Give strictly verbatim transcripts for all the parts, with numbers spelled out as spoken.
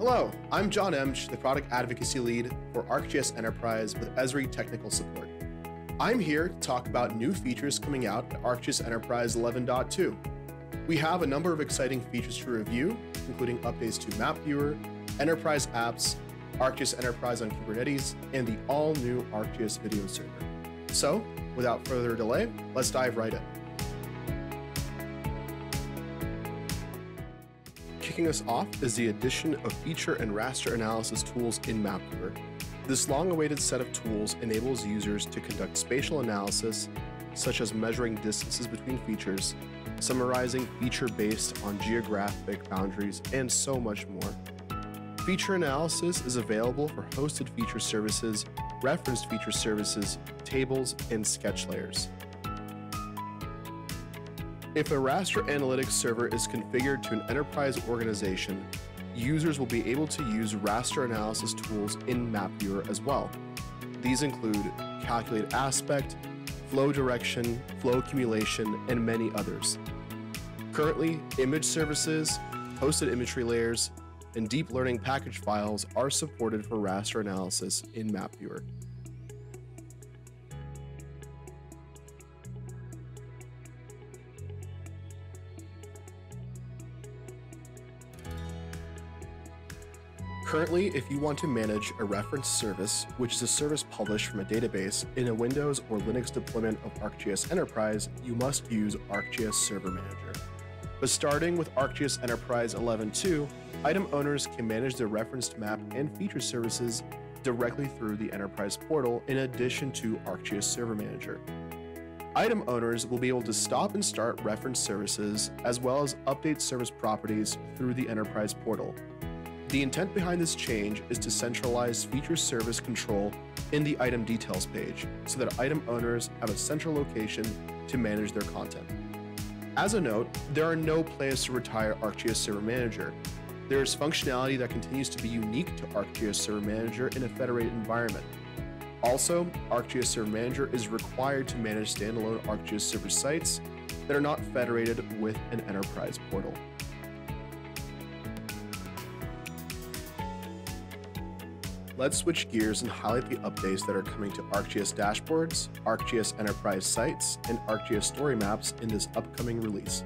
Hello, I'm John Emch, the Product Advocacy Lead for ArcGIS Enterprise with Esri Technical Support. I'm here to talk about new features coming out at ArcGIS Enterprise eleven point two. We have a number of exciting features to review, including updates to Map Viewer, Enterprise Apps, ArcGIS Enterprise on Kubernetes, and the all-new ArcGIS Video Server. So, without further delay, let's dive right in. Kicking us off is the addition of feature and raster analysis tools in Map Viewer. This long-awaited set of tools enables users to conduct spatial analysis, such as measuring distances between features, summarizing feature based on geographic boundaries, and so much more. Feature analysis is available for hosted feature services, referenced feature services, tables, and sketch layers. If a raster analytics server is configured to an enterprise organization, users will be able to use raster analysis tools in Map Viewer as well. These include calculate aspect, flow direction, flow accumulation, and many others. Currently, image services, hosted imagery layers, and deep learning package files are supported for raster analysis in Map Viewer. Currently, if you want to manage a reference service, which is a service published from a database in a Windows or Linux deployment of ArcGIS Enterprise, you must use ArcGIS Server Manager. But starting with ArcGIS Enterprise eleven point two, item owners can manage their referenced map and feature services directly through the Enterprise portal in addition to ArcGIS Server Manager. Item owners will be able to stop and start reference services as well as update service properties through the Enterprise portal. The intent behind this change is to centralize feature service control in the item details page so that item owners have a central location to manage their content. As a note, there are no plans to retire ArcGIS Server Manager. There is functionality that continues to be unique to ArcGIS Server Manager in a federated environment. Also, ArcGIS Server Manager is required to manage standalone ArcGIS server sites that are not federated with an enterprise portal. Let's switch gears and highlight the updates that are coming to ArcGIS dashboards, ArcGIS Enterprise sites, and ArcGIS story maps in this upcoming release.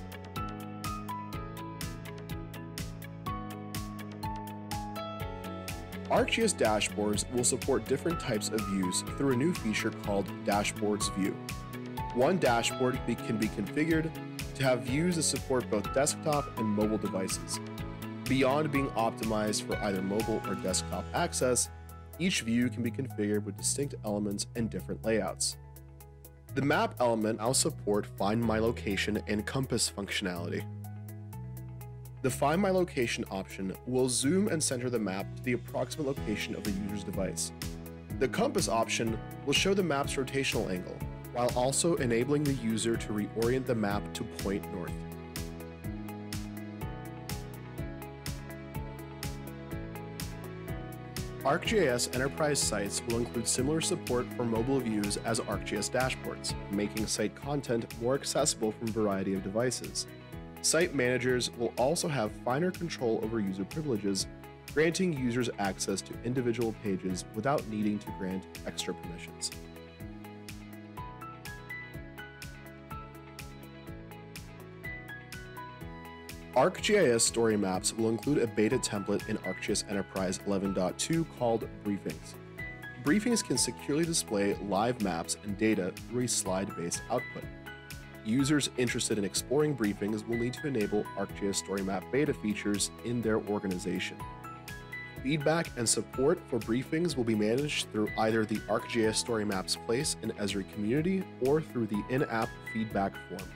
ArcGIS dashboards will support different types of views through a new feature called Dashboards View. One dashboard can be configured to have views that support both desktop and mobile devices. Beyond being optimized for either mobile or desktop access, each view can be configured with distinct elements and different layouts. The map element will support Find My Location and Compass functionality. The Find My Location option will zoom and center the map to the approximate location of the user's device. The Compass option will show the map's rotational angle, while also enabling the user to reorient the map to point north. ArcGIS Enterprise sites will include similar support for mobile views as ArcGIS dashboards, making site content more accessible from a variety of devices. Site managers will also have finer control over user privileges, granting users access to individual pages without needing to grant extra permissions. ArcGIS story maps will include a beta template in ArcGIS Enterprise eleven point two called Briefings. Briefings can securely display live maps and data through a slide-based output. Users interested in exploring briefings will need to enable ArcGIS story map beta features in their organization. Feedback and support for briefings will be managed through either the ArcGIS story maps place in Esri community or through the in-app feedback form.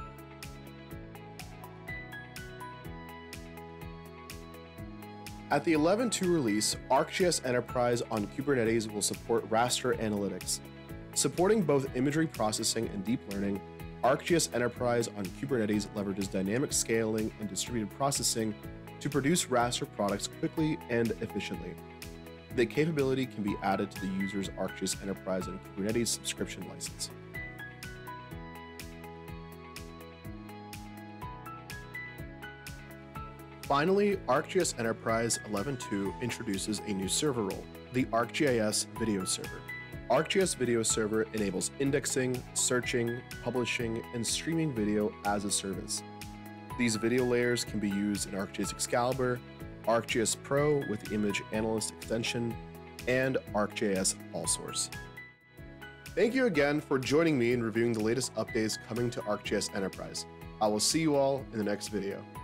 At the eleven point two release, ArcGIS Enterprise on Kubernetes will support raster analytics. Supporting both imagery processing and deep learning, ArcGIS Enterprise on Kubernetes leverages dynamic scaling and distributed processing to produce raster products quickly and efficiently. The capability can be added to the user's ArcGIS Enterprise on Kubernetes subscription license. Finally, ArcGIS Enterprise eleven point two introduces a new server role, the ArcGIS Video Server. ArcGIS Video Server enables indexing, searching, publishing, and streaming video as a service. These video layers can be used in ArcGIS Excalibur, ArcGIS Pro with the Image Analyst extension, and ArcGIS AllSource. Thank you again for joining me in reviewing the latest updates coming to ArcGIS Enterprise. I will see you all in the next video.